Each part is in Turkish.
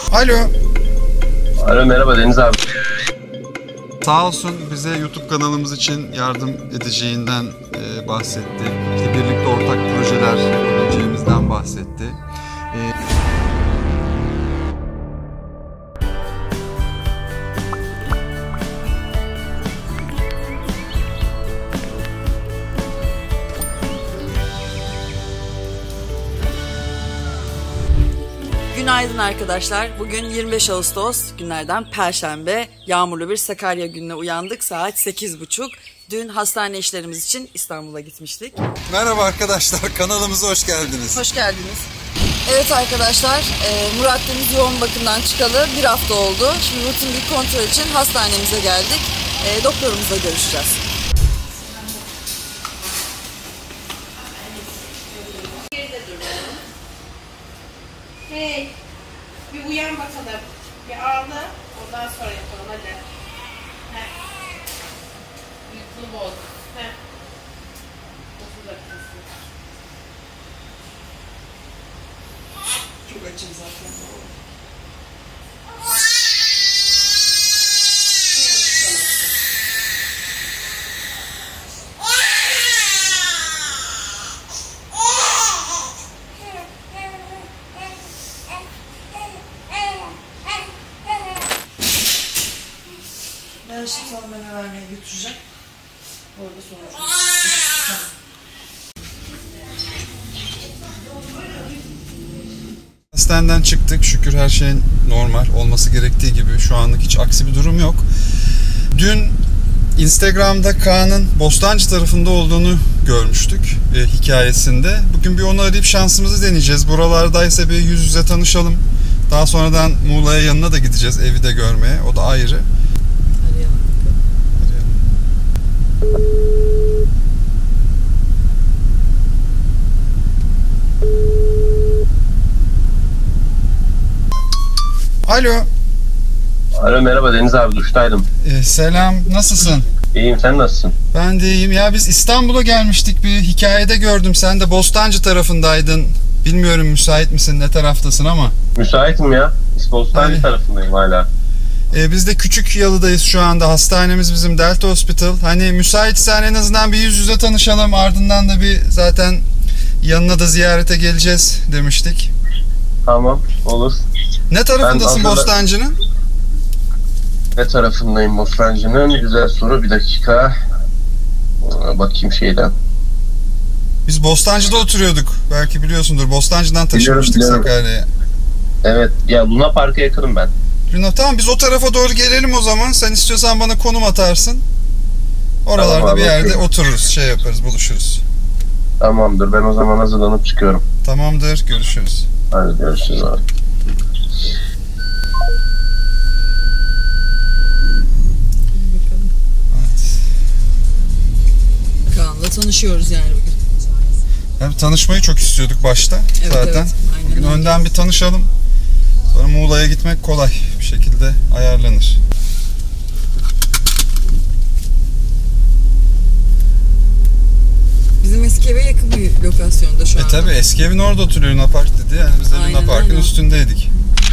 Alo. Alo, merhaba Deniz abi. Sağ olsun bize YouTube kanalımız için yardım edeceğinden bahsetti. İşte birlikte ortak projeler yapabileceğimizden bahsetti. Günaydın arkadaşlar. Bugün 25 Ağustos, günlerden Perşembe. Yağmurlu bir Sakarya gününe uyandık. Saat 8.30. Dün hastane işlerimiz için İstanbul'a gitmiştik. Merhaba arkadaşlar, kanalımıza hoş geldiniz. Hoş geldiniz. Evet arkadaşlar, Murat Deniz yoğun bakımdan çıkalı bir hafta oldu. Şimdi rutin bir kontrol için hastanemize geldik. Doktorumuzla görüşeceğiz. Hey, bir uyan bakalım. Bir ağla, ondan sonra yapalım hadi. Heh. Uykunu boz. Heh. 30 dakikası. Çok açım zaten. Ben şimdi sana meme vermeye götüreceğim. Orada sonra. Hastaneden çıktık. Şükür her şeyin normal olması gerektiği gibi. Şu anlık hiç aksi bir durum yok. Dün Instagram'da Kaan'ın Bostancı tarafında olduğunu görmüştük hikayesinde. Bugün bir onu arayıp şansımızı deneyeceğiz. Buralardaysa bir yüz yüze tanışalım. Daha sonradan Muğla'ya yanına da gideceğiz, evi de görmeye. O da ayrı. Alo. Alo, merhaba Deniz abi, duştaydım. Selam, nasılsın? İyiyim, sen nasılsın? Ben de iyiyim. Ya biz İstanbul'a gelmiştik, bir hikayede gördüm. Sen de Bostancı tarafındaydın. Bilmiyorum müsait misin, ne taraftasın ama. Müsaitim ya. Bostancı tarafındayım hala. Biz de Küçükyalı'dayız şu anda. Hastanemiz bizim Delta Hospital. Hani müsaitsen en azından bir yüz yüze tanışalım. Ardından da bir zaten yanına da ziyarete geleceğiz demiştik. Tamam, olur. Ne tarafındasın Bostancı'nın? Ne tarafındayım Bostancı'nın? Güzel soru, bir dakika. Bakayım şeyden. Biz Bostancı'da oturuyorduk. Belki biliyorsundur. Bostancı'dan taşınmıştık Biliyorum. Sakarya'ya. Evet, ya Luna Park'a yakınım ben. Tamam, biz o tarafa doğru gelelim o zaman. Sen istiyorsan bana konum atarsın. Oralarda tamam, bir yerde bakıyorum. otururuz, şey yaparız, buluşuruz. Tamamdır, ben o zaman hazırlanıp çıkıyorum. Tamamdır, görüşürüz. Hadi görüşürüz abi. Evet. Kaan'la tanışıyoruz yani bugün. Yani tanışmayı çok istiyorduk başta Evet, zaten. evet, aynen Bugün öyle. önden bir tanışalım. Sonra Muğla'ya gitmek kolay bir şekilde ayarlanır. Bizim eski eve yakın bir lokasyonda şu anda. Tabi eski evin orada oturuyor, Luna Park dedi. Yani biz de Aynen, Luna Park'ın aynen. üstündeydik.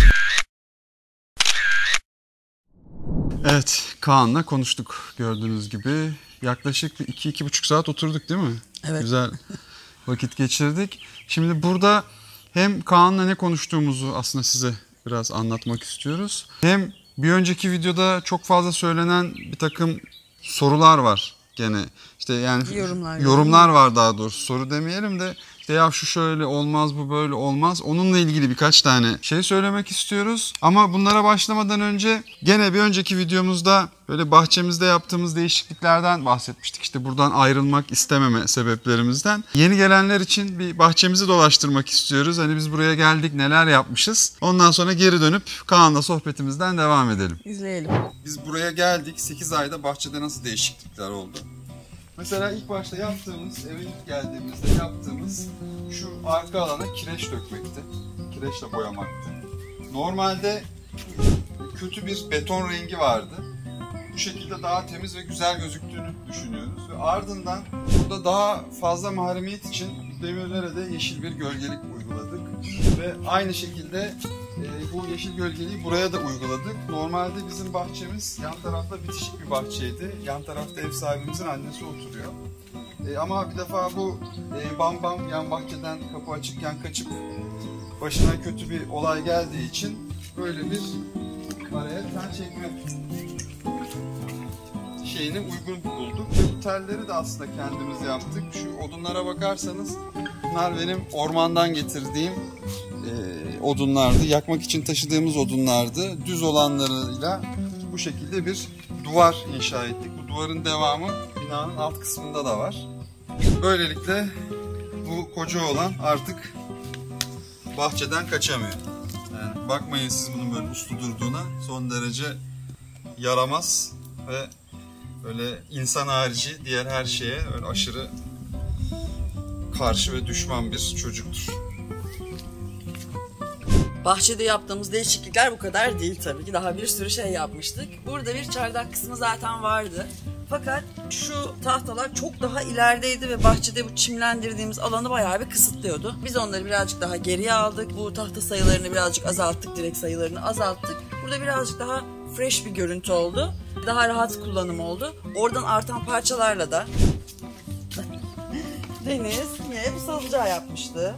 Evet, Kaan'la konuştuk gördüğünüz gibi. Yaklaşık bir 2-2,5 saat oturduk değil mi? Evet. Güzel vakit geçirdik. Şimdi burada hem Kaan'la ne konuştuğumuzu aslında size biraz anlatmak istiyoruz. Hem bir önceki videoda çok fazla söylenen bir takım sorular var gene. İşte yani yorumlar var daha doğrusu. Soru demeyelim de işte ya şu şöyle olmaz, bu böyle olmaz. Onunla ilgili birkaç tane şey söylemek istiyoruz. Ama bunlara başlamadan önce gene bir önceki videomuzda böyle bahçemizde yaptığımız değişikliklerden bahsetmiştik. İşte buradan ayrılmak istememe sebeplerimizden. Yeni gelenler için bir bahçemizi dolaştırmak istiyoruz. Hani biz buraya geldik, neler yapmışız. Ondan sonra geri dönüp Kaan'la sohbetimizden devam edelim. İzleyelim. Biz buraya geldik. 8 ayda bahçede nasıl değişiklikler oldu? Mesela ilk başta yaptığımız, eve ilk geldiğimizde yaptığımız şu arka alana kireç dökmekti. Kireçle boyamaktı. Normalde kötü bir beton rengi vardı. Bu şekilde daha temiz ve güzel gözüktüğünü düşünüyoruz. Ve ardından burada daha fazla mahremiyet için demirlere de yeşil bir gölgelik uyguladık. Ve aynı şekilde bu yeşil gölgeliği buraya da uyguladık. Normalde bizim bahçemiz yan tarafta bitişik bir bahçeydi. Yan tarafta ev sahibimizin annesi oturuyor. Ama bir defa bu Bam Bam yan bahçeden kapı açıkken kaçıp başına kötü bir olay geldiği için böyle bir araya tel çekme şeyini uygun bulduk. Ve bu telleri de aslında kendimiz yaptık. Şu odunlara bakarsanız bunlar benim ormandan getirdiğim odunlardı. Yakmak için taşıdığımız odunlardı. Düz olanlarıyla bu şekilde bir duvar inşa ettik. Bu duvarın devamı binanın alt kısmında da var. Böylelikle bu koca oğlan artık bahçeden kaçamıyor. Yani bakmayın siz bunun böyle uslu durduğuna, son derece yaramaz ve böyle insan harici diğer her şeye öyle aşırı karşı ve düşman bir çocuktur. Bahçede yaptığımız değişiklikler bu kadar değil tabii ki. Daha bir sürü şey yapmıştık. Burada bir çardak kısmı zaten vardı. Fakat şu tahtalar çok daha ilerideydi ve bahçede bu çimlendirdiğimiz alanı bayağı bir kısıtlıyordu. Biz onları birazcık daha geriye aldık. Bu tahta sayılarını birazcık azalttık, direk sayılarını azalttık. Burada birazcık daha fresh bir görüntü oldu. Daha rahat kullanım oldu. Oradan artan parçalarla da Deniz yine bir salıncağı yapmıştı.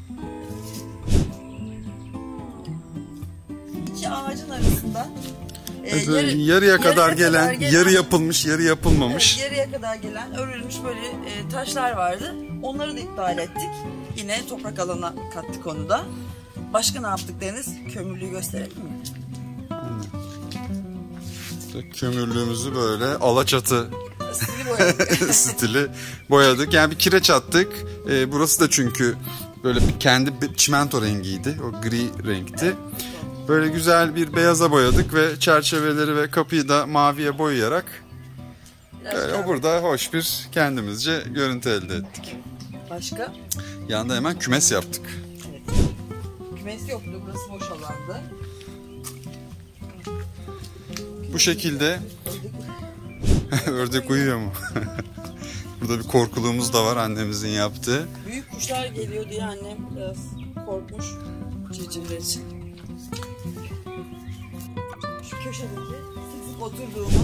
İki ağacın arasında yarıya kadar gelen, yarı yapılmış, yarı yapılmamış. Evet, yarıya kadar gelen örülmüş böyle taşlar vardı. Onları da iptal ettik. Yine toprak alana kattık onu da. Başka ne yaptık Deniz? Kömürlüğü gösterelim mi? Kömürlüğümüzü böyle alaçatı boyadık. stili boyadık. Yani bir kireç attık. Burası da çünkü böyle kendi çimento rengiydi. O gri renkti. Böyle güzel bir beyaza boyadık ve çerçeveleri ve kapıyı da maviye boyayarak böyle burada hoş bir kendimizce görüntü elde ettik. Başka? Yanında hemen kümes yaptık. Evet. Kümes yoktu. Burası boş alandı. Bu şekilde ördek uyuyor mu? Burada bir korkuluğumuz da var annemizin yaptığı. Büyük kuşlar geliyor diye annem biraz korkmuş civcivler için. Şu köşedeki sık sık oturduğumuz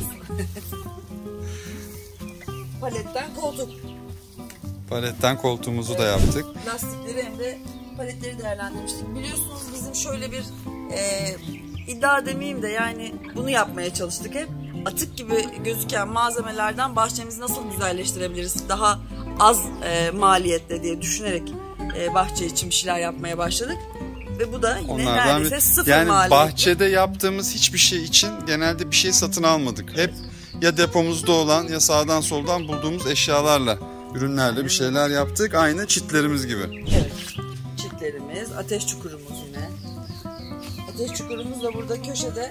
paletten koltuk. Paletten koltuğumuzu da yaptık. Lastikleri hem de paletleri değerlendirmiştik. Biliyorsunuz bizim şöyle bir iddia demeyeyim de yani bunu yapmaya çalıştık hep. Atık gibi gözüken malzemelerden bahçemizi nasıl güzelleştirebiliriz? Daha az maliyetle diye düşünerek bahçe için bir şeyler yapmaya başladık. Ve bu da yine onlardan neredeyse sıfır yani maliyetli. Bahçede yaptığımız hiçbir şey için genelde bir şey satın almadık. Hep ya depomuzda olan ya sağdan soldan bulduğumuz eşyalarla, ürünlerle bir şeyler yaptık. Aynı çitlerimiz gibi. Evet. Çitlerimiz, ateş çukurumuz yine. Ateş çukurumuz da burada köşede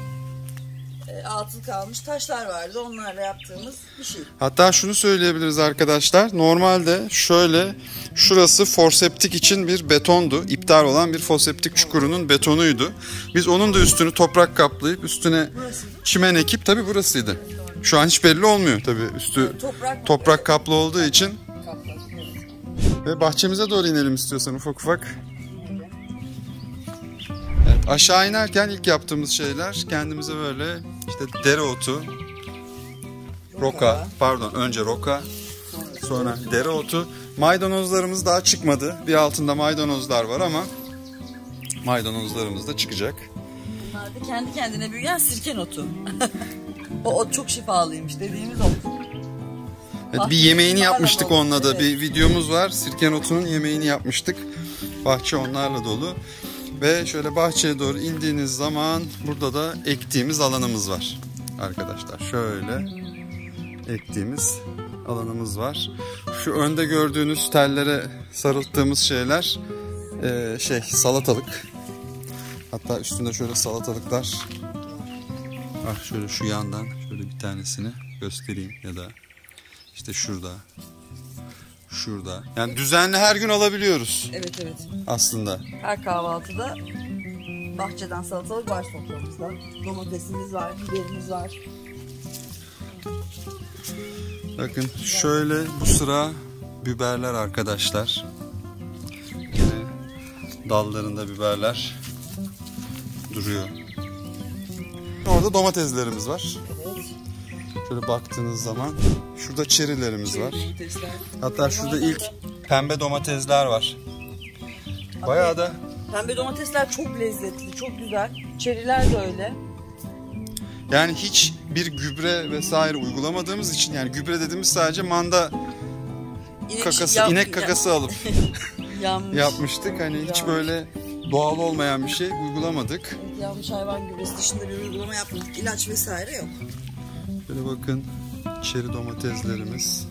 atıl kalmış taşlar vardı. Onlarla yaptığımız bir şey. Hatta şunu söyleyebiliriz arkadaşlar. Normalde şöyle şurası forseptik için bir betondu. İptal olan bir forseptik çukurunun betonuydu. Biz onun da üstünü toprak kaplayıp üstüne çimen ekip tabii burasıydı. Şu an hiç belli olmuyor tabii üstü toprak kaplı olduğu için. Ve bahçemize doğru inelim istiyorsan ufak ufak. Evet, aşağı inerken ilk yaptığımız şeyler kendimize böyle işte dereotu, roka, pardon önce roka, sonra dereotu. Maydanozlarımız daha çıkmadı. Bir altında maydanozlar var ama maydanozlarımız da çıkacak. Bunlar da kendi kendine büyüyen sirken otu. O ot çok şifalıymış dediğimiz ot. Evet, bir yemeğini yapmıştık dolu. onunla da. Evet. Bir videomuz var. Sirken otunun yemeğini yapmıştık. Bahçe onlarla dolu. Ve şöyle bahçeye doğru indiğiniz zaman burada da ektiğimiz alanımız var. Arkadaşlar şöyle ektiğimiz alanımız var. Şu önde gördüğünüz tellere sarılttığımız şeyler salatalık. Hatta üstünde şöyle salatalıklar. Şöyle şu yandan şöyle bir tanesini göstereyim ya da işte şurada. Yani düzenli her gün alabiliyoruz. Evet. Aslında. Her kahvaltıda bahçeden salatalık var soframızda. Domatesimiz var, biberimiz var. Bakın şöyle bu sıra biberler arkadaşlar. dallarında biberler duruyor. Orada domateslerimiz var. Evet. Şöyle baktığınız zaman şurada çerilerimiz var. Domatesler. Hatta şurada ilk pembe domatesler var. Bayağı da Pembe domatesler çok lezzetli, çok güzel. Çeriler de öyle. yani hiç bir gübre vesaire uygulamadığımız için, yani gübre dediğimiz sadece manda kakası, inek kakası alıp yapmıştık. Hani hiç böyle doğal olmayan bir şey uygulamadık. Yanmış hayvan gübresi dışında bir uygulama yapmadık. İlaç vesaire yok. Böyle bakın, çeri domateslerimiz.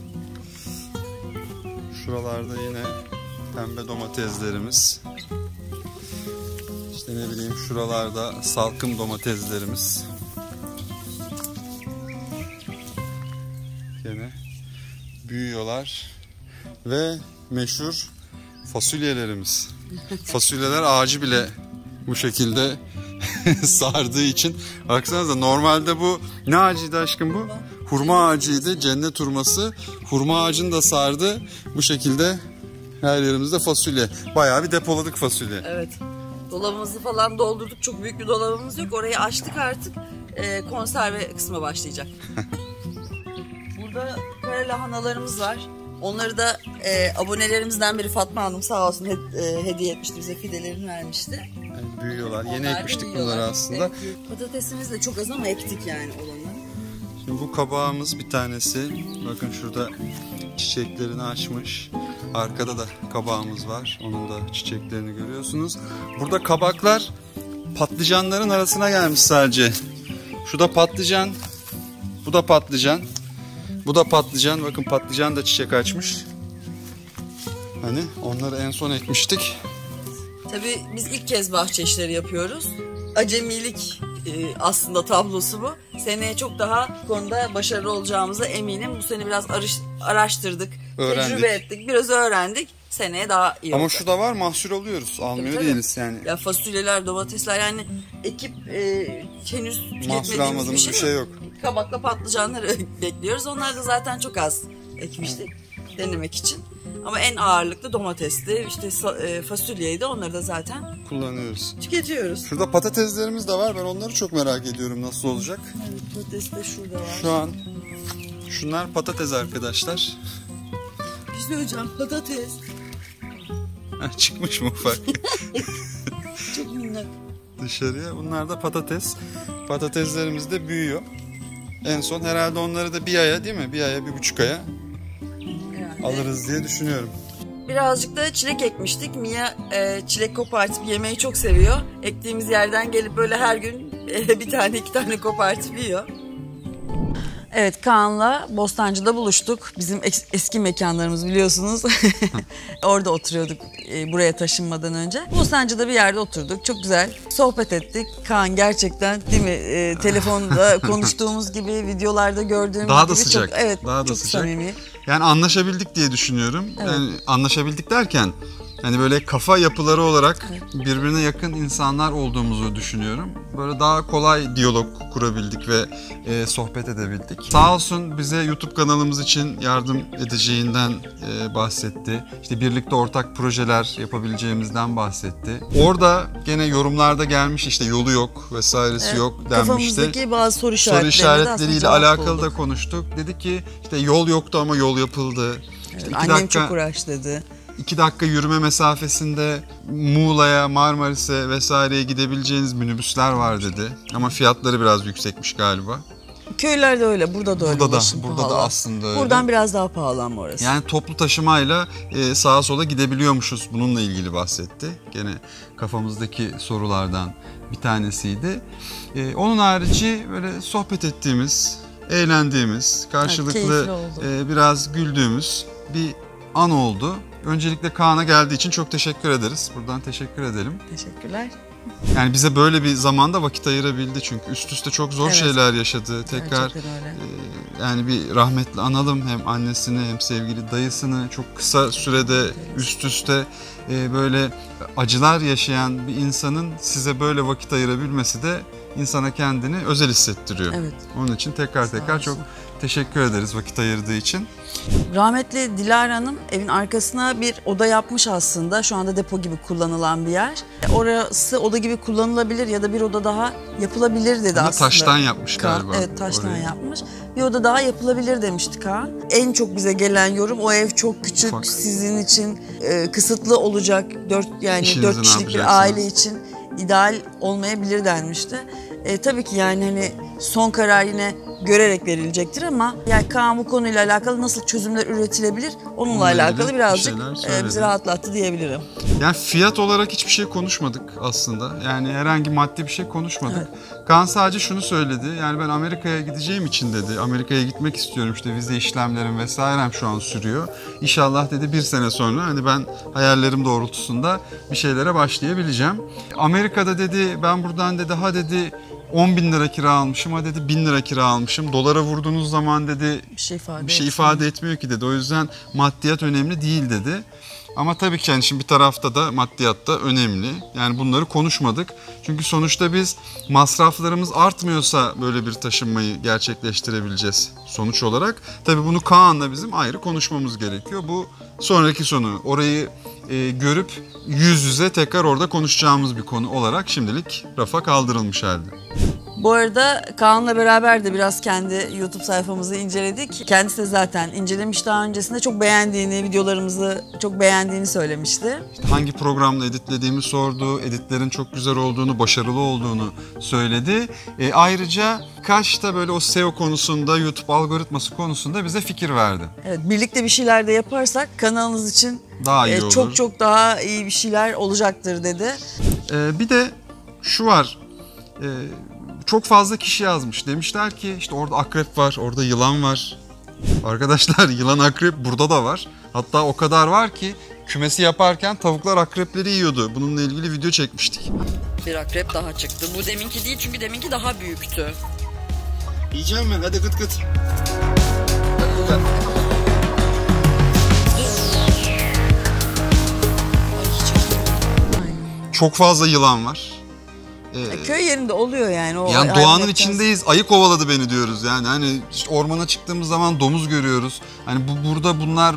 Şuralarda yine pembe domateslerimiz. İşte ne bileyim, şuralarda salkım domateslerimiz. Yine büyüyorlar. Ve meşhur fasulyelerimiz. Fasulyeler ağacı bile bu şekilde sardığı için. Baksanıza, normalde bu ne ağacıydı aşkım bu? Hurma ağacıydı, cennet hurması. Hurma ağacını da sardı. Bu şekilde her yerimizde fasulye. Bayağı bir depoladık fasulye. Evet. Dolabımızı falan doldurduk. Çok büyük bir dolabımız yok. Orayı açtık artık. Konserve kısmı başlayacak. Burada kara lahanalarımız var. Onları da abonelerimizden biri Fatma Hanım sağ olsun hediye etmişti, bize fidelerini vermişti. Yani büyüyorlar. Yeni Onlar da ekmiştik büyüyorlar. bunları aslında. Evet, patatesimiz de çok az ama ektik yani olanı. Şimdi bu kabağımız bir tanesi. Bakın şurada çiçeklerini açmış. Arkada da kabağımız var. Onun da çiçeklerini görüyorsunuz. Burada kabaklar patlıcanların arasına gelmiş sadece. Şu da patlıcan. Bu da patlıcan. Bu da patlıcan. Bakın patlıcan da çiçek açmış. Hani onları en son ekmiştik. Tabii biz ilk kez bahçe işleri yapıyoruz. Acemilik aslında tablosu bu. Seneye çok daha bu konuda başarılı olacağımıza eminim. Bu sene biraz araştırdık, Öğrendik. tecrübe ettik, biraz öğrendik. Seneye daha iyi Ama olacak. şu da var, mahsul oluyoruz. Almıyor Tabii. değiliz yani. Ya fasulyeler, domatesler, yani ekip henüz Mahsul tüketmediğimiz almadığımız bir şey yok. Kabakla patlıcanları bekliyoruz. Onlar da zaten çok az ekmiştik denemek için. Ama en ağırlıklı domatesli, işte fasulyeydi. Onları da zaten Kullanıyoruz. tüketiyoruz. Şurada patateslerimiz de var. Ben onları çok merak ediyorum, nasıl olacak. Evet, patates de şurada var. Şu an şunlar patates arkadaşlar. Güzel hocam, patates. Çıkmış mı ufak Çok minnak. dışarıya. Bunlar da patates. Patateslerimiz de büyüyor. En son herhalde onları da bir aya, değil mi? Bir aya, 1,5 aya Yani. alırız diye düşünüyorum. Birazcık da çilek ekmiştik. Mia çilek kopartıp yemeyi çok seviyor. Ektiğimiz yerden gelip böyle her gün bir tane 2 tane kopartıp yiyor. Evet, Kaan'la Bostancı'da buluştuk. Bizim eski mekanlarımız biliyorsunuz. Orada oturuyorduk buraya taşınmadan önce. Bostancı'da bir yerde oturduk. Çok güzel sohbet ettik. Kaan gerçekten, değil mi? Telefonda konuştuğumuz gibi, videolarda gördüğümüz Daha da gibi sıcak. çok, evet, Daha da çok sıcak. samimi. Yani anlaşabildik diye düşünüyorum. Evet. Yani anlaşabildik derken hani böyle kafa yapıları olarak birbirine yakın insanlar olduğumuzu düşünüyorum. Böyle daha kolay diyalog kurabildik ve sohbet edebildik. Sağ olsun bize YouTube kanalımız için yardım edeceğinden bahsetti. İşte birlikte ortak projeler yapabileceğimizden bahsetti. Orada gene yorumlarda gelmiş, işte yolu yok vesairesi yok denmişti. Kafamızdaki bazı soru Soru işaretleriyle cevap alakalı bulduk. da konuştuk. Dedi ki işte yol yoktu ama yol yapıldı. İşte Annem çok uğraştırdı. 2 dakika yürüme mesafesinde Muğla'ya, Marmaris'e vesaireye gidebileceğiniz minibüsler var dedi. Ama fiyatları biraz yüksekmiş galiba. Köylerde öyle, burada da öyle. Burada ulaşım da pahalı. aslında öyle. Buradan biraz daha pahalı ama orası. Yani toplu taşımayla sağa sola gidebiliyormuşuz. Bununla ilgili bahsetti. Gene kafamızdaki sorulardan bir tanesiydi. Onun harici böyle sohbet ettiğimiz, eğlendiğimiz, karşılıklı biraz güldüğümüz bir an oldu. Öncelikle Kaan'a geldiği için çok teşekkür ederiz. Buradan teşekkür edelim. Teşekkürler. Yani bize böyle bir zamanda vakit ayırabildi çünkü üst üste çok zor şeyler yaşadı. Tekrar yani bir rahmetli analım hem annesini hem sevgili dayısını. Çok kısa sürede üst üste böyle acılar yaşayan bir insanın size böyle vakit ayırabilmesi de insana kendini özel hissettiriyor. Evet. Onun için tekrar çok Teşekkür ederiz vakit ayırdığı için. Rahmetli Dilara Hanım evin arkasına bir oda yapmış aslında. Şu anda depo gibi kullanılan bir yer. Orası oda gibi kullanılabilir ya da bir oda daha yapılabilir dedi Ama aslında. taştan yapmış Kaan. galiba. Evet, taştan orayı. yapmış. Bir oda daha yapılabilir demişti Kaan. En çok bize gelen yorum o ev çok küçük, Ufak. sizin için kısıtlı olacak. 4 İşinizi dört ne kişilik bir yapacaksınız? aile için ideal olmayabilir denmişti. Tabii ki yani hani son karar yine görerek verilecektir ama yani Kaan bu konuyla alakalı nasıl çözümler üretilebilir onunla Onunla alakalı ilgili birazcık bir şeyler söyledi. bizi rahatlattı diyebilirim. Yani fiyat olarak hiçbir şey konuşmadık aslında. Yani herhangi maddi bir şey konuşmadık. Kaan sadece şunu söyledi. Yani ben Amerika'ya gideceğim için dedi. Amerika'ya gitmek istiyorum, işte vize işlemlerim vesairem şu an sürüyor. İnşallah dedi bir sene sonra hani ben hayallerim doğrultusunda bir şeylere başlayabileceğim. Amerika'da dedi ben buradan dedi 10.000 lira kira almışım, ha dedi 1.000 lira kira almışım. Dolara vurduğunuz zaman dedi bir şey ifade etmiyor ki dedi. O yüzden maddiyat önemli değil dedi. Ama tabii ki yani şimdi bir tarafta da maddiyat da önemli. Yani bunları konuşmadık. Çünkü sonuçta biz masraflarımız artmıyorsa böyle bir taşınmayı gerçekleştirebileceğiz sonuç olarak. Tabii bunu Kaan'la bizim ayrı konuşmamız gerekiyor. Bu sonraki sonu. Orayı görüp yüz yüze tekrar orada konuşacağımız bir konu olarak şimdilik rafa kaldırılmış halde. Bu arada Kaan'la beraber de biraz kendi YouTube sayfamızı inceledik. Kendisi de zaten incelemiş daha öncesinde, çok beğendiğini, videolarımızı çok beğendiğini söylemişti. İşte hangi programla editlediğimi sordu, editlerin çok güzel olduğunu, başarılı olduğunu söyledi. Ayrıca kaç da böyle o SEO konusunda, YouTube algoritması konusunda bize fikir verdi. Evet, birlikte bir şeyler de yaparsak kanalınız için Daha iyi olur. çok çok daha iyi bir şeyler olacaktır dedi. Bir de şu var. Çok fazla kişi yazmış. Demişler ki işte orada akrep var, orada yılan var. Arkadaşlar yılan akrep burada da var. Hatta o kadar var ki kümesi yaparken tavuklar akrepleri yiyordu. Bununla ilgili video çekmiştik. Bir akrep daha çıktı. Bu deminki değil çünkü deminki daha büyüktü. Yiyeceğim ben, hadi gıt gıt. Çok fazla yılan var. Köy yerinde oluyor yani. O Yani doğanın hayvanattan- içindeyiz. Ayı kovaladı beni diyoruz yani. Hani işte ormana çıktığımız zaman domuz görüyoruz. Hani burada bunlar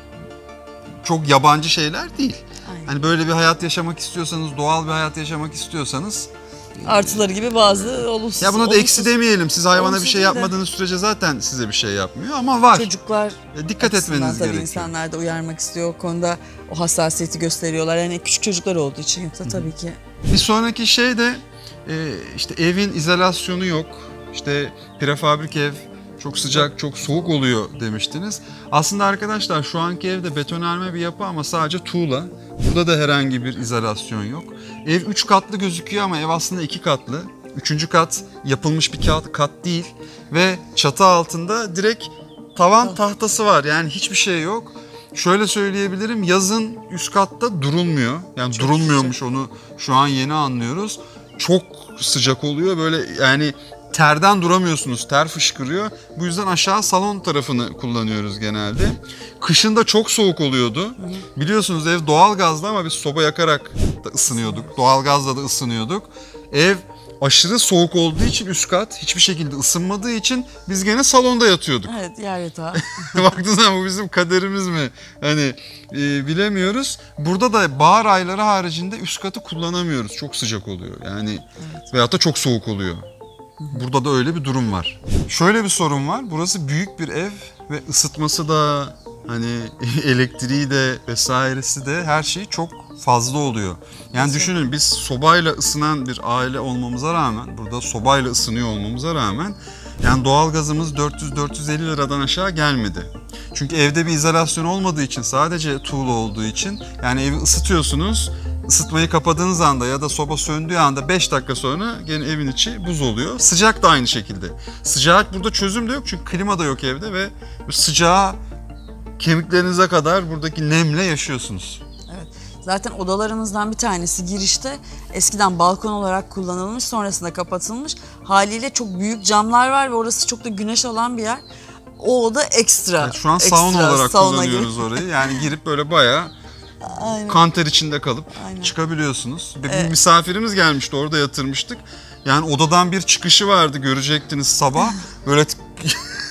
çok yabancı şeyler değil. Aynen. Hani böyle bir hayat yaşamak istiyorsanız, doğal bir hayat yaşamak istiyorsanız, Artıları gibi bazı olumsuz. ya buna da eksi demeyelim. Siz hayvana bir olumsuz şey değil de- yapmadığınız sürece zaten size bir şey yapmıyor ama var. Çocuklar Dikkat açısından etmeniz tabii gerekiyor. insanlar da uyarmak istiyor. O konuda o hassasiyeti gösteriyorlar. Yani küçük çocuklar olduğu için yoksa tabii ki. Bir sonraki şey de işte evin izolasyonu yok. İşte prefabrik ev çok sıcak, çok soğuk oluyor demiştiniz. Aslında arkadaşlar şu anki evde betonarme bir yapı ama sadece tuğla. Burada da herhangi bir izolasyon yok. Ev 3 katlı gözüküyor ama ev aslında 2 katlı. 3. kat yapılmış bir kat değil. Ve çatı altında direkt tavan tahtası var. Yani hiçbir şey yok. Şöyle söyleyebilirim, yazın üst katta durulmuyor. Yani Çok durulmuyormuş, onu şu an yeni anlıyoruz. Çok sıcak oluyor böyle, yani terden duramıyorsunuz, ter fışkırıyor. Bu yüzden aşağı salon tarafını kullanıyoruz genelde. Kışın da çok soğuk oluyordu. Biliyorsunuz ev doğalgazlı ama biz soba yakarak da ısınıyorduk. Doğalgazla da ısınıyorduk. Ev aşırı soğuk olduğu için üst kat hiçbir şekilde ısınmadığı için biz gene salonda yatıyorduk. Evet, yer yatağı. Baktığınız zaman bu bizim kaderimiz mi? Hani bilemiyoruz. Burada da bahar ayları haricinde üst katı kullanamıyoruz. Çok sıcak oluyor. Yani veyahut da çok soğuk oluyor. Burada da öyle bir durum var. Şöyle bir sorun var. Burası büyük bir ev ve ısıtması da hani elektriği de vesairesi de her şey çok fazla oluyor. Yani düşünün, biz sobayla ısınan bir aile olmamıza rağmen, burada sobayla ısınıyor olmamıza rağmen yani doğalgazımız 400-450 liradan aşağı gelmedi. Çünkü evde bir izolasyon olmadığı için, sadece tuğla olduğu için yani evi ısıtıyorsunuz. Isıtmayı kapadığınız anda ya da soba söndüğü anda 5 dakika sonra gene evin içi buz oluyor. Sıcak da aynı şekilde. Sıcak burada çözüm de yok çünkü klima da yok evde ve sıcağı kemiklerinize kadar buradaki nemle yaşıyorsunuz. Evet. Zaten odalarımızdan bir tanesi girişte eskiden balkon olarak kullanılmış, sonrasında kapatılmış. Haliyle çok büyük camlar var ve orası çok da güneş alan bir yer. O oda ekstra. Evet, şu an ekstra, sauna olarak kullanıyoruz gibi. orayı. Yani girip böyle bayağı Aynen. kanter içinde kalıp Aynen. çıkabiliyorsunuz. Bir misafirimiz gelmişti, orada yatırmıştık. Yani odadan bir çıkışı vardı, görecektiniz sabah. Böyle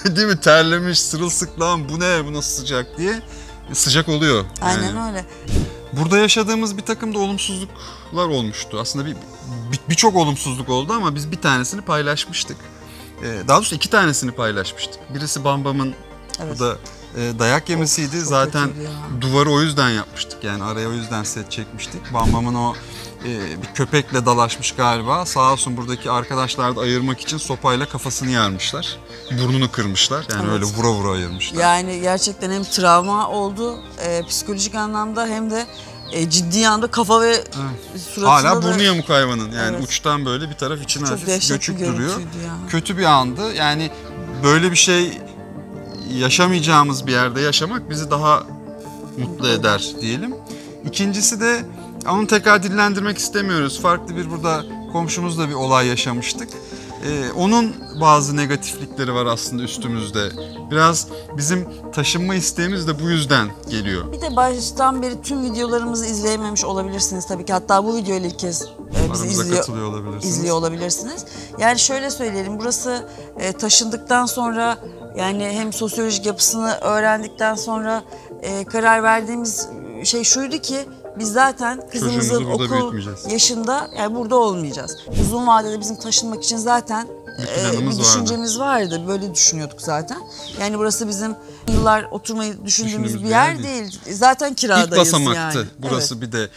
değil mi? Terlemiş, sırılsıklam, bu ne, bu nasıl sıcak diye. Sıcak oluyor. Aynen öyle. Burada yaşadığımız bir takım da olumsuzluklar olmuştu. Aslında birçok olumsuzluk oldu ama biz bir tanesini paylaşmıştık. Daha doğrusu 2 tanesini paylaşmıştık. Birisi Bambam'ın Evet. burada dayak yemesiydi. Çok Zaten kötüydü ya. duvarı o yüzden yapmıştık. Yani araya o yüzden set çekmiştik. Bambam'ın o bir köpekle dalaşmış galiba. Sağ olsun buradaki arkadaşlar da ayırmak için sopayla kafasını yarmışlar. Burnunu kırmışlar. Yani Evet. öyle vura vura ayırmışlar. Yani gerçekten hem travma oldu psikolojik anlamda hem de ciddi anda kafa ve suratında Hala da burnu yamuk hayvanın. Yani Evet. uçtan böyle bir taraf içine çok hafif dehşet bir göçük duruyor. görüntüydü ya. Kötü bir andı. Yani böyle bir şey yaşamayacağımız bir yerde yaşamak bizi daha mutlu eder diyelim. İkincisi de onu tekrar dillendirmek istemiyoruz. Farklı bir burada komşumuzla bir olay yaşamıştık. Onun bazı negatiflikleri var aslında üstümüzde. Biraz bizim taşınma isteğimiz de bu yüzden geliyor. Bir de baştan beri tüm videolarımızı izleyememiş olabilirsiniz tabii ki. Hatta bu videoyla ilk kez bizi Aramıza katılıyor olabilirsiniz. izliyor olabilirsiniz. Yani şöyle söyleyelim, burası taşındıktan sonra yani hem sosyolojik yapısını öğrendikten sonra karar verdiğimiz şey şuydu ki biz zaten kızımızın Çocuğumuzu burada okul büyütmeyeceğiz. yaşında yani burada olmayacağız. Uzun vadede bizim taşınmak için zaten planımız bir düşüncemiz vardı. Böyle düşünüyorduk zaten. Yani burası bizim yıllar oturmayı düşündüğümüz bir yer değil. Zaten kiradayız İlk basamaktı yani. burası Evet. bir de.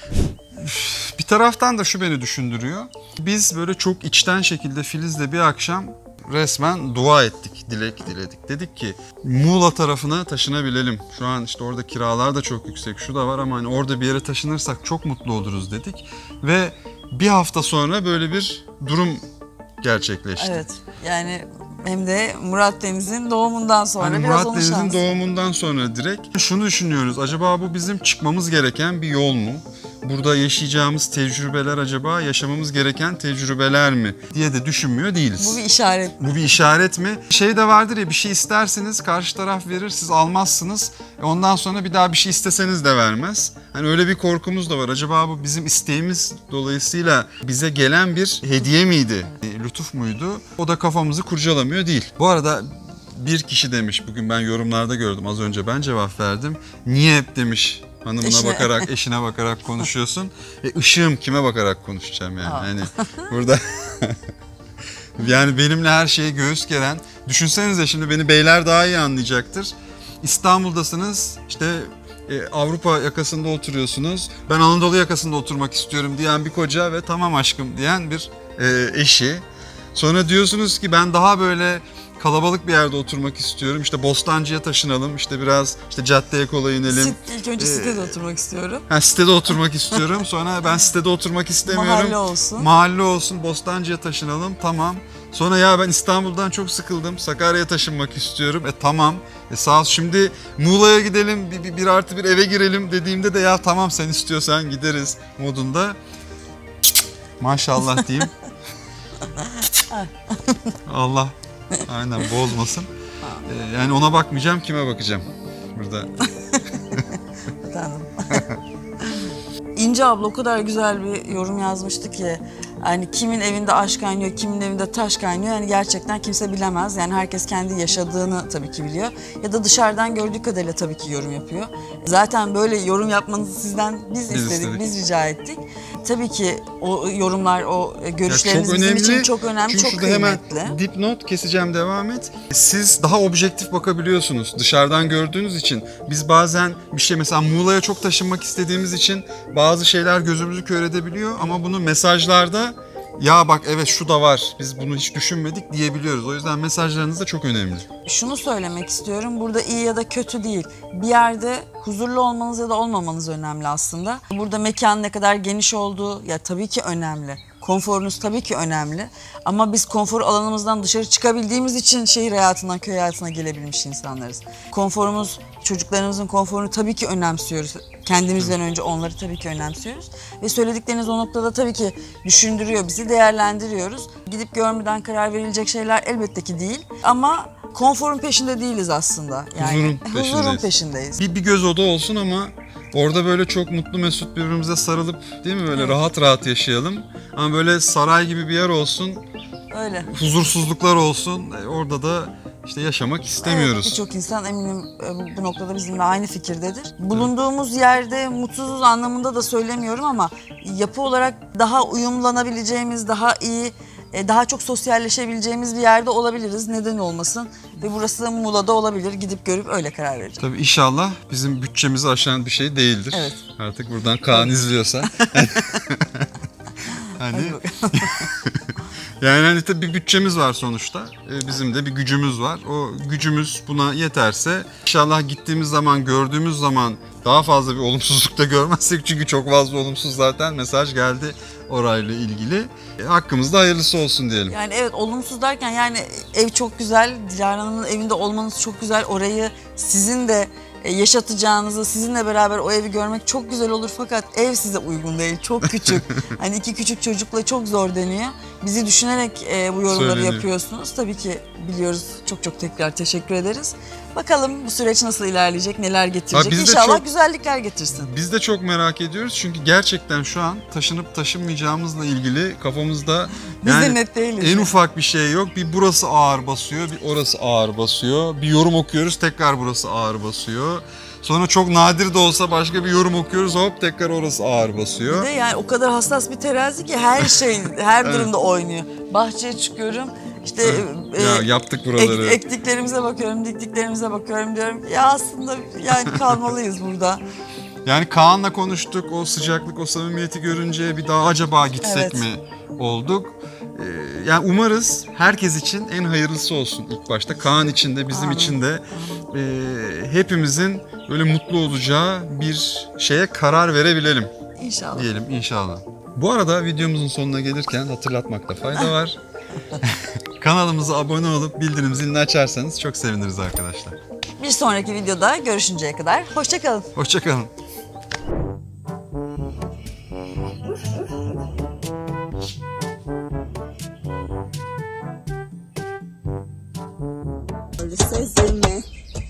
Bir taraftan da şu beni düşündürüyor. Biz böyle çok içten şekilde Filiz'le bir akşam resmen dua ettik, dilek diledik. Dedik ki Muğla tarafına taşınabilelim. Şu an işte orada kiralar da çok yüksek, şu da var ama hani orada bir yere taşınırsak çok mutlu oluruz dedik. Ve bir hafta sonra böyle bir durum gerçekleşti. Evet. Yani hem de Murat Deniz'in doğumundan sonra Hani biraz Murat onun Deniz'in şansı. doğumundan sonra direkt şunu düşünüyoruz. Acaba bu bizim çıkmamız gereken bir yol mu? Burada yaşayacağımız tecrübeler acaba yaşamamız gereken tecrübeler mi diye de düşünmüyor değiliz. Bu bir işaret. Bu bir işaret mi? Şey de vardır ya, bir şey istersiniz, karşı taraf verir, siz almazsınız. Ondan sonra bir daha bir şey isteseniz de vermez. Hani öyle bir korkumuz da var. Acaba bu bizim isteğimiz dolayısıyla bize gelen bir hediye miydi? Lütuf muydu? O da kafamızı kurcalamıyor değil. Bu arada bir kişi demiş, bugün ben yorumlarda gördüm, az önce ben cevap verdim. Niye hep demiş hanımına Eşine. bakarak, eşine bakarak konuşuyorsun? Işığım kime bakarak konuşacağım yani? Hani burada yani benimle her şeye göğüs geren, düşünsenize şimdi beni beyler daha iyi anlayacaktır. İstanbul'dasınız, işte Avrupa yakasında oturuyorsunuz. Ben Anadolu yakasında oturmak istiyorum diyen bir koca ve tamam aşkım diyen bir eşi. Sonra diyorsunuz ki ben daha böyle kalabalık bir yerde oturmak istiyorum. İşte Bostancı'ya taşınalım. İşte biraz işte caddeye kola inelim. İlk önce sitede oturmak istiyorum. Sitede oturmak istiyorum. Sonra ben sitede oturmak istemiyorum. Mahalle olsun. Mahalle olsun. Bostancı'ya taşınalım. Tamam. Sonra ya ben İstanbul'dan çok sıkıldım. Sakarya'ya taşınmak istiyorum. Tamam. Sağ ol. Şimdi Muğla'ya gidelim. Bir artı bir eve girelim dediğimde de ya tamam sen istiyorsan gideriz modunda. Maşallah diyeyim. Allah aynen bozmasın. Yani ona bakmayacağım, kime bakacağım burada. Efendim. İnce abla o kadar güzel bir yorum yazmıştı ki hani kimin evinde aşk kaynıyor, kimin evinde taş kaynıyor. Yani gerçekten kimse bilemez. Yani herkes kendi yaşadığını tabii ki biliyor. Ya da dışarıdan gördüğü kadarıyla tabii ki yorum yapıyor. Zaten böyle yorum yapmanızı sizden biz istedik, biz rica ettik. Tabii ki o yorumlar, o görüşleriniz bizim için çok önemli, Çünkü çok şurada kıymetli. hemen dipnot keseceğim, devam et. Siz daha objektif bakabiliyorsunuz dışarıdan gördüğünüz için. Biz bazen bir şey, mesela Muğla'ya çok taşınmak istediğimiz için bazı şeyler gözümüzü kör edebiliyor ama bunu mesajlarda ya bak evet şu da var, biz bunu hiç düşünmedik diyebiliyoruz. O yüzden mesajlarınız da çok önemli. Şunu söylemek istiyorum, burada iyi ya da kötü değil. Bir yerde huzurlu olmanız ya da olmamanız önemli aslında. Burada mekan ne kadar geniş olduğu ya tabii ki önemli. Konforunuz tabii ki önemli. Ama biz konfor alanımızdan dışarı çıkabildiğimiz için şehir hayatından köy hayatına gelebilmiş insanlarız. Konforumuz, çocuklarımızın konforunu tabii ki önemsiyoruz. Kendimizden önce onları tabii ki önemsiyoruz. Ve söyledikleriniz o noktada tabii ki düşündürüyor bizi, değerlendiriyoruz. Gidip görmeden karar verilecek şeyler elbette ki değil. Ama konforun peşinde değiliz aslında. Yani huzurun peşindeyiz. Bir göz oda olsun ama orada böyle çok mutlu mesut birbirimize sarılıp değil mi böyle rahat rahat yaşayalım. Ama böyle saray gibi bir yer olsun. Öyle. Huzursuzluklar olsun. Orada da işte yaşamak istemiyoruz. Evet, birçok insan eminim bu noktada bizimle aynı fikirdedir. Bulunduğumuz yerde mutsuzuz anlamında da söylemiyorum ama yapı olarak daha uyumlanabileceğimiz, daha iyi, daha çok sosyalleşebileceğimiz bir yerde olabiliriz. Neden olmasın? Ve burası Muğla'da olabilir. Gidip görüp öyle karar vereceğim. Tabii inşallah bizim bütçemizi aşan bir şey değildir. Evet. Artık buradan Kaan izliyorsa. Hani yani hani tabii bir bütçemiz var sonuçta. Bizim de bir gücümüz var. O gücümüz buna yeterse inşallah gittiğimiz zaman, gördüğümüz zaman daha fazla bir olumsuzluk da görmezsek, çünkü çok fazla olumsuz zaten mesaj geldi orayla ilgili. Hakkımızda hayırlısı olsun diyelim. Yani evet, olumsuz derken yani ev çok güzel. Dilara Hanım'ın evinde olmanız çok güzel. Orayı sizin de yaşatacağınızı, sizinle beraber o evi görmek çok güzel olur, fakat ev size uygun değil. Çok küçük. Hani 2 küçük çocukla çok zor deniyor. Bizi düşünerek bu yorumları yapıyorsunuz. Tabii ki biliyoruz. Çok çok tekrar teşekkür ederiz. Bakalım bu süreç nasıl ilerleyecek, neler getirecek. İnşallah güzellikler getirsin. Biz de çok merak ediyoruz çünkü gerçekten şu an taşınıp taşınmayacağımızla ilgili kafamızda Biz de net değiliz. En ufak bir şey yok. Bir burası ağır basıyor, bir orası ağır basıyor. Bir yorum okuyoruz, tekrar burası ağır basıyor. Sonra çok nadir de olsa başka bir yorum okuyoruz, hop tekrar orası ağır basıyor. Bir de yani o kadar hassas bir terazi ki her şey, her durumda oynuyor. Bahçeye çıkıyorum, işte ya yaptık buraları. Ektiklerimize bakıyorum, diktiklerimize bakıyorum, diyorum ya aslında yani kalmalıyız burada. Yani Kaan'la konuştuk, o sıcaklık, o samimiyeti görünce bir daha acaba gitsek mi olduk. Yani umarız herkes için en hayırlısı olsun ilk başta. Kaan için de bizim için de hepimizin böyle mutlu olacağı bir şeye karar verebilelim. İnşallah. Diyelim inşallah. Bu arada videomuzun sonuna gelirken hatırlatmakta fayda var. Kanalımıza abone olup bildirim zilini açarsanız çok seviniriz arkadaşlar. Bir sonraki videoda görüşünceye kadar hoşça kalın. Hoşça kalın. Sözüme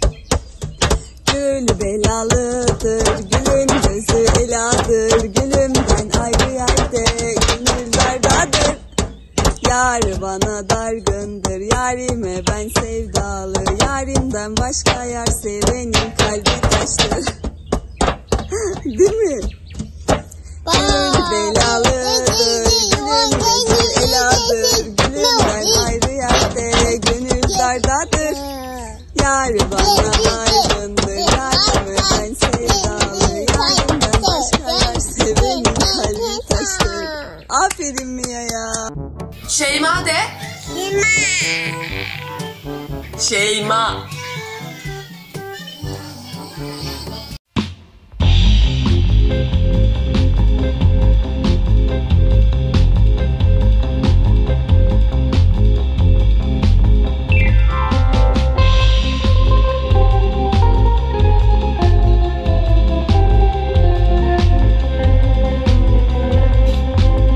gül belalıdır, gülün gözü eladır, gülümden ayrı yerde gönül dardadır. Yar bana dargındır, yarime ben sevdalı, yarimden başka yar sevenin kalbi taştır. Değil mi? Gül belalıdır, gülün gözü eladır, gülümden ayrı yerde gönül dardadır. Yar bana dargındır, yarime ben sevdalı, yarimden başka yar sevenin kalbi taştır. Aferin Mia ya. Şeyma de. Şeyma. Şeyma.